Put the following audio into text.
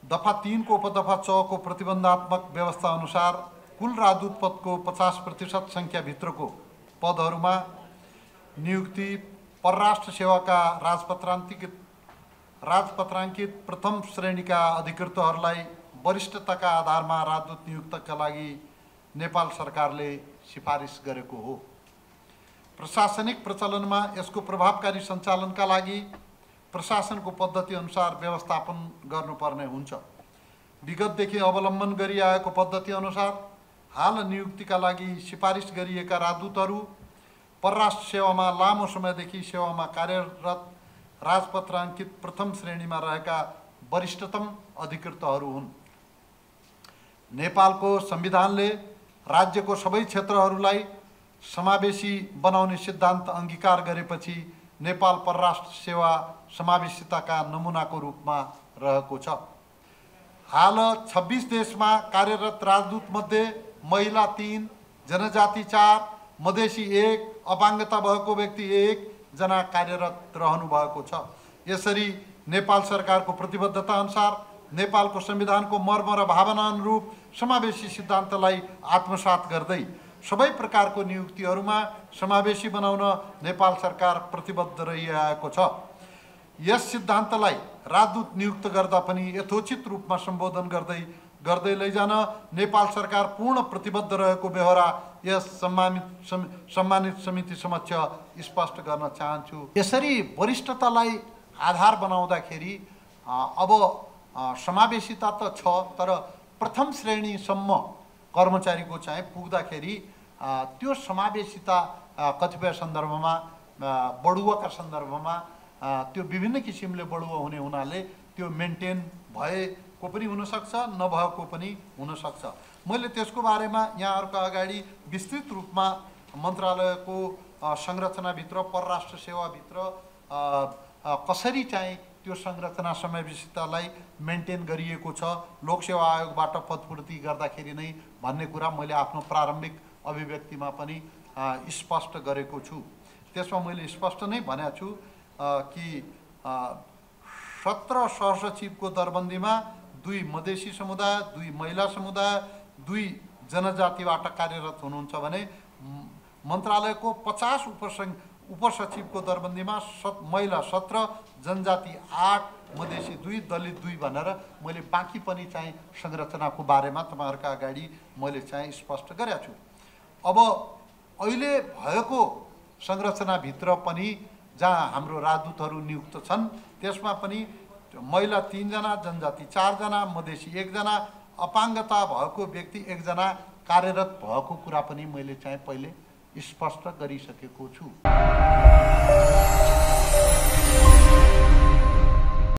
दफा 3 को उपदफा 6 को प्रतिबन्धात्मक व्यवस्था अनुसार कुल राजदूत पदको 50% संख्याभित्रको पदहरूमा नियुक्ति परराष्ट्र सेवाका राजपत्राङ्कित प्रथम श्रेणीका अधिकृतहरूलाई वरिष्ठताका आधारमा राजदूत नियुक्तका लागि नेपाल सरकारले सिफारिस गरेको हो। प्रशासनिक प्रचलनमा यसको प्रभावकारी सञ्चालनका लागि प्रशासनको पद्धति अनुसार व्यवस्थापन गर्नुपर्ने हुन्छ। विगतदेखि अवलम्बन गरिआएको पद्धति अनुसार हाल नियुक्तिका लागि सिफारिस गरिएका राजदूतहरू परराष्ट्र सेवामा लामो समयदेखि सेवामा कार्यरत राजपत्राङ्कित प्रथम श्रेणीमा रहेका वरिष्ठतम अधिकृतहरू हुन्। नेपालको संविधानले राज्यको सबै क्षेत्रहरूलाई समावेशी बनाउने सिद्धान्त अंगीकार गरेपछि नेपाल परराष्ट्र सेवा समावेशिताका नमुनाको रूपमा रहेको छ। हाल 26 देशमा कार्यरत राजदूत मध्ये महिला 3, जनजाति 4, मधेसी 1, अपाङ्गता भएको व्यक्ति 1 जना कार्यरत रहनु भएको छ। यसरी नेपाल सरकारको प्रतिबद्धता अनुसार नेपालको संविधानको मर्म र भावना अनुरूप समावेशी सिद्धान्तलाई आत्मसात गर्दै सबै प्रकारको नियुक्तिहरूमा समावेशी बनाउन नेपाल सरकार प्रतिबद्ध रहिआएको छ। यस सिद्धान्तलाई राजदूत नियुक्त गर्दा पनि यथोचित रूपमा सम्बोधन गर्दै लैजान नेपाल सरकार पूर्ण प्रतिबद्ध रहेको बेहोरा यस सम्मानित समिति समक्ष स्पष्ट गर्न चाहन्छु। यसरी वरिष्ठतालाई आधार बनाउँदाखेरि अब समावेशिता त छ, तर प्रथम श्रेणीसम्म कर्मचारीको चाहिँ पुग्दाखेरि त्यो समावेशिता कतिपय सन्दर्भमा बढुवाका सन्दर्भमा त्यो विभिन्न किसिमले बढुवा हुने हुनाले त्यो मेन्टेन भएको पनि हुनसक्छ, नभएको पनि हुनसक्छ। मैले त्यसको बारेमा यहाँहरूका अगाडि विस्तृत रूपमा मन्त्रालयको संरचनाभित्र परराष्ट्र सेवाभित्र कसरी चाहिँ त्यो संरचना समावेशितालाई मेन्टेन गरिएको छ लोकसेवा आयोगबाट पदपूर्ति गर्दाखेरि नै भन्ने कुरा मैले आफ्नो प्रारम्भिक अभिव्यक्तिमा पनि स्पष्ट गरेको छु। त्यसमा मैले स्पष्ट नै भनेको छु कि 17 सहसचिवको दरबन्दीमा 2 मधेसी समुदाय, 2 महिला समुदाय, 2 जनजातिबाट कार्यरत हुनुहुन्छ भने मन्त्रालयको 50 उपसचिवको दरबन्दीमा महिला 17, जनजाति 8, मधेसी 2, दलित 2 भनेर मैले बाँकी पनि चाहिँ संरचनाको बारेमा तपाईहरुका अगाडि मैले चाहिँ स्पष्ट गरेको छु। अब अहिले भएको संरचनाभित्र पनि जहाँ हाम्रो राजदूतहरू नियुक्त छन् त्यसमा पनि महिला 3 जना, जनजाति 4 जना, मधेसी 1 जना, अपाङ्गता भएको व्यक्ति 1 जना कार्यरत भएको कुरा पनि मैले चाहिँ पहिले स्पष्ट गरिसकेको छु।